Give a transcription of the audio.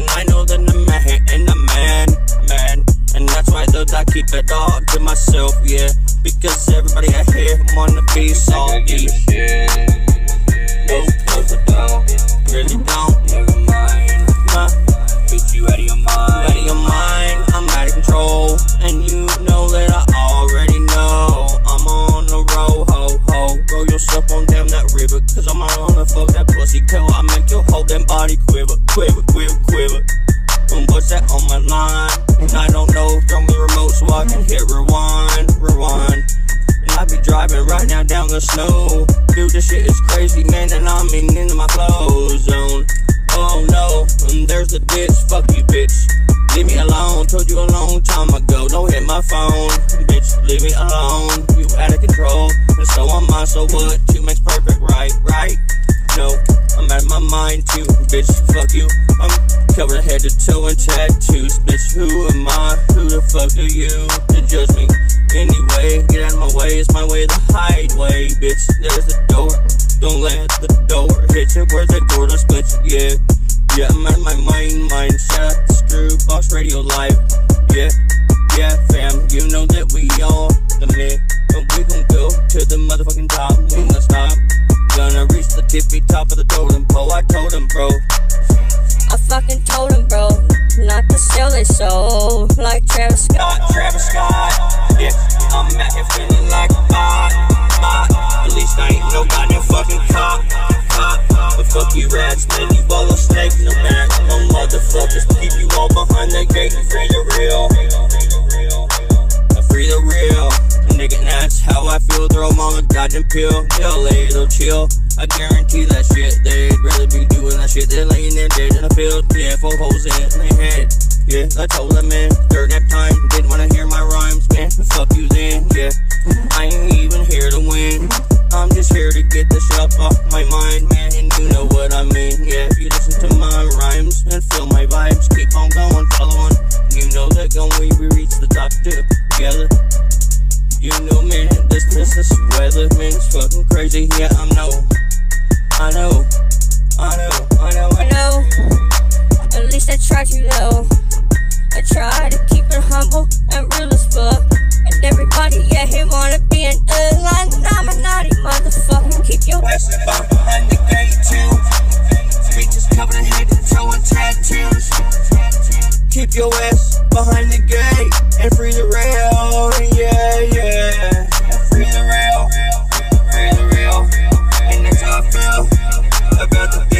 and I know that I'm a man. And that's why I keep it all to myself, yeah. Because everybody out here wanna be salty. No close it down, really don't. Never mind, put you out of your mind. Out of your mind, I'm out of control, and you know that I already know. I'm on the road, ho. Roll yourself on down that river, cause I'm on the fuck that pussy kill. I make your whole damn body quiver. And what's that on my line? And I don't know, throw me remote so I can hit rewind. And I be driving right now down the snow. Dude, this shit is crazy, man, and I'm in my clothes zone. Oh no, and there's the ditch, fuck you, bitch. Leave me alone, told you a long time ago. Don't hit my phone, bitch, leave me alone. You out of control, and so am I, so what? Two makes perfect, right? No, I'm out of my mind too, bitch, fuck you. I'm covered head to toe in tattoos, bitch, who am I? Who the fuck are you to judge me? Anyway, get out of my way, it's my way, the hideaway, bitch. There's the door, don't let the door hit you. Where's the door to split you? Yeah, I'm out of my mind, shut the screw, boss radio live. Yeah, fam, you know that we all the man, but we gon' go to the motherfucking top, we ain't gonna stop. Gonna reach the tippy top of the totem pole. I told him, bro. I fucking told him, bro, not to sell their soul like Travis Scott. Yeah, I'm out here feeling like a bot. At least I ain't no goddamn fucking cop. But fuck you rats, man, you all a snake, no maximum motherfuckers. Keep you all behind that gate and free the real. Free the real. Nigga, and that's how I feel. Throw them on the goddamn pill. They'll chill. I guarantee that shit. They'd rather be doing that shit than laying there dead in a field. Yeah, 4 holes in their head. Yeah, I told them, man, third nap time. Didn't wanna hear my rhymes, man. Fuck you then, yeah. I ain't even here to win. I'm just here to get this shit up off my mind, man. And you know what I mean, yeah. If you listen to my rhymes and feel my vibes, keep on going, following. You know that when we reach the top together. You know, man, this weather, man, it's fucking crazy. Yeah, I know. At least I tried to, though. I try to keep it humble and real as fuck. And everybody, yeah, he wanna be an I'm a naughty motherfucker. Keep your ass behind the gate, too. Bitches covered in head to toe and tattoos. Keep your ass behind the gate and free the rail, yeah. Free the rail, and that's how I feel about the